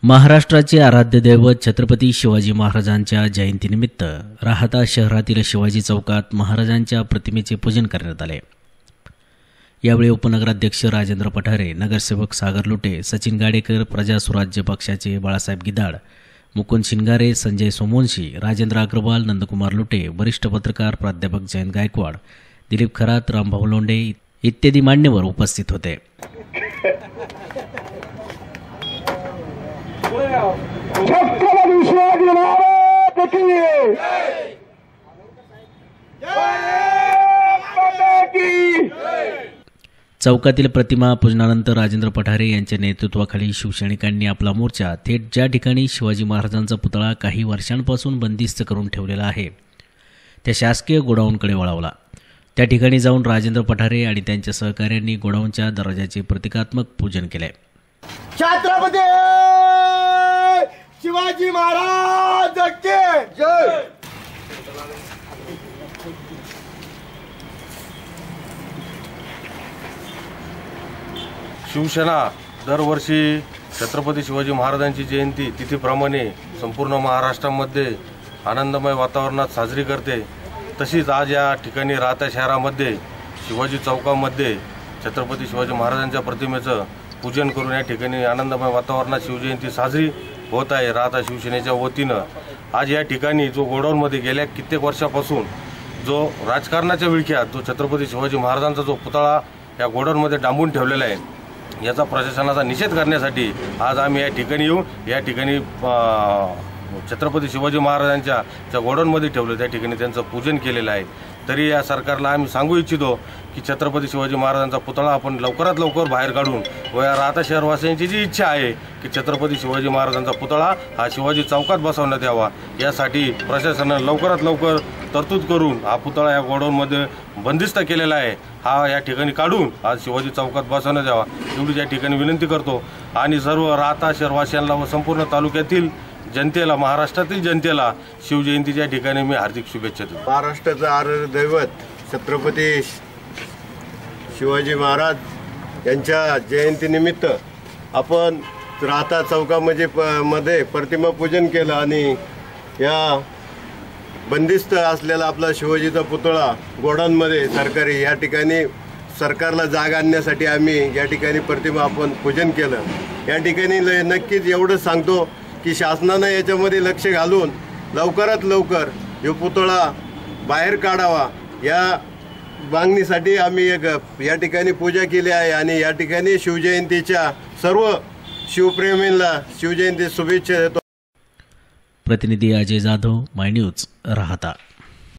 महाराष्ट्राचे आराध्य दैवत छत्रपती शिवाजी महाराजांच्या जयंतीनिमित्त राहाता शहरातील शिवाजी चौकात महाराजांच्या प्रतिमेचे पूजन करण्यात आले। यावेळी उपनगराध्यक्ष राजेंद्र पठारे, नगरसेवक सागर लुटे, सचिन गाडेकर, प्रजा स्वराज्य पक्षाचे बाळासाहेब गिदाड, मुकुंद शिंगारे, संजय सोमवंशी, राजेंद्र अग्रवाल, नंदकुमार लुटे, वरिष्ठ पत्रकार प्राध्यापक जयंत गायकवाड, दिलीप खरात, रामभाऊ लोंढे इत्यादी मान्यवर उपस्थित होते। छत्रपती शिवाजी महाराज की जय। चौकातील प्रतिमा पूजनानंतर राजेंद्र पठारे यांच्या नेतृत्वाखाली शिवसैनिकांनी आपला मोर्चा थेट ज्या ठिकाणी शिवाजी महाराजांचा पुतळा काही वर्षांपासून बंदिस्त करून ठेवलेला आहे त्या शासकीय गोडाऊनकडे वळवला। त्या ठिकाणी जाऊन राजेंद्र पठारे आणि त्यांच्या सहकाऱ्यांनी गोडाऊनच्या दरवाजाचे प्रतिकात्मक पूजन केले। छत्रपती शिवाजी महाराज की जय। शिवसेना दरवर्षी छत्रपती शिवाजी महाराजांची जयंती तिथीप्रमाणे संपूर्ण महाराष्ट्रामध्ये आनंदमय वातावरणात साजरी करते। तशीच आज या ठिकाणी राहता शहरामध्ये शिवाजी चौकामध्ये छत्रपती शिवाजी महाराजांच्या प्रतिमेचं पूजन करून या ठिकाणी आनंदमय वातावरणात शिवजयंती साजरी होत आहे। राहता शिवसेनेच्या वतीनं आज या ठिकाणी जो गोडाऊनमध्ये गेल्या कित्येक वर्षापासून जो राजकारणाच्या विळख्यात जो छत्रपती शिवाजी महाराजांचा जो पुतळा या गोडाऊनमध्ये डांबून ठेवलेला आहे, याचा प्रशासनाचा निषेध करण्यासाठी आज आम्ही या ठिकाणी येऊन या ठिकाणी छत्रपती शिवाजी महाराजांच्या ज्या गोडाऊनमध्ये ठेवलं त्या ठिकाणी त्यांचं पूजन केलेलं आहे। तरी या सरकारला आम्ही सांगू इच्छितो की छत्रपती शिवाजी महाराजांचा पुतळा आपण लवकरात लवकर बाहेर काढून व या राहता शहरवासियांची जी इच्छा आहे की छत्रपती शिवाजी महाराजांचा पुतळा हा शिवाजी चौकात बसवण्यात यावा, यासाठी प्रशासनानं लवकरात लवकर तरतूद करून हा पुतळा या गोडाऊनमध्ये बंदिस्त केलेला आहे, हा या ठिकाणी काढून आज शिवाजी चौकात बसवण्यात यावा एवढी या ठिकाणी विनंती करतो। आणि सर्व राहता शहरवासियांना व संपूर्ण तालुक्यातील जनतेला, महाराष्ट्रातील जनतेला शिवजयंतीच्या ठिकाणी मी हार्दिक शुभेच्छा देतो। महाराष्ट्राचं आराध्य दैवत छत्रपती शिवाजी महाराज यांच्या जयंतीनिमित्त आपण राहता चौकामध्ये प्रतिमा पूजन केलं आणि या बंदिस्त असलेला आपला शिवाजीचा पुतळा गोडाऊनमध्ये सरकारी या ठिकाणी सरकारला जाग आणण्यासाठी आम्ही या ठिकाणी प्रतिमा आपण पूजन केलं। या ठिकाणी नक्कीच एवढंच सांगतो की शासनानं याच्यामध्ये लक्ष घालून लवकरात लवकर हा पुतळा बाहेर काढावा या मागणीसाठी आम्ही या ठिकाणी पूजा केली आहे। आणि या ठिकाणी शिवजयंतीच्या सर्व शिवप्रेमींना शिवजयंती शुभेच्छा देतो। प्रतिनिधी अजय जाधव, माय न्यूज, राहता।